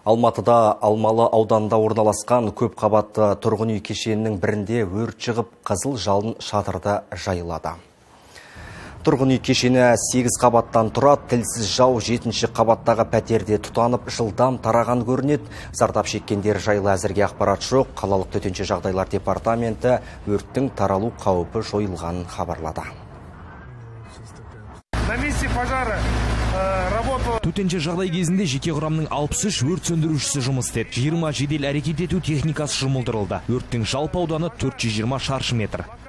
Алматыда Алмалы ауданында орналасқан көп қабатты тұрғын үй кешенінің бірінде өрт шығып, қызыл жалын шатырда жайылады. Тұрғын үй кешені 8 қабаттан тұрады, тілсіз жау 7-ші қабаттағы пәтерде тұтанып, жылдам тараған көрінеді. Зардап шеккендер жайлы әзірге ақпарат жоқ. Қалалық төтенше жағдайлар департаменті өрттің таралу қаупі жойылғанын хабарлады. На месте пожара работала. Төтенше жағдай кезінде жеке құрамның 63 өрт сөндірушісі жұмыс істеді. 20 жедел әрекет ету техникасы жұмылдырылды. Өрттің жалпы ауданы 420 шаршы метр.